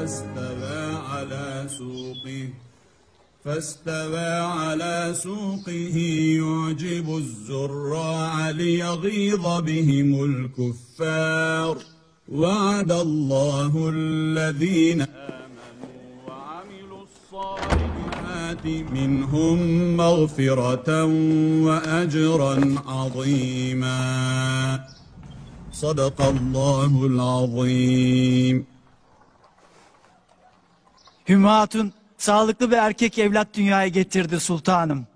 فاستوى على سوقه يعجب الزراع ليغيظ بهم الكفار وعد الله الذين آمنوا وعملوا الصالحات منهم مغفرة وأجرا عظيما صدق الله العظيم. Hümmü Hatun sağlıklı bir erkek evlat dünyaya getirdi sultanım.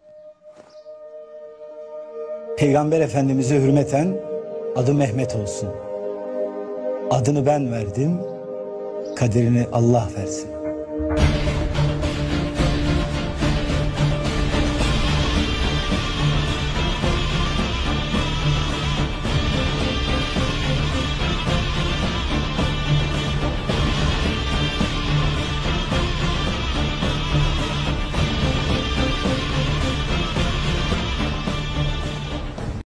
Peygamber Efendimiz'e hürmeten adı Mehmet olsun. Adını ben verdim, kaderini Allah versin.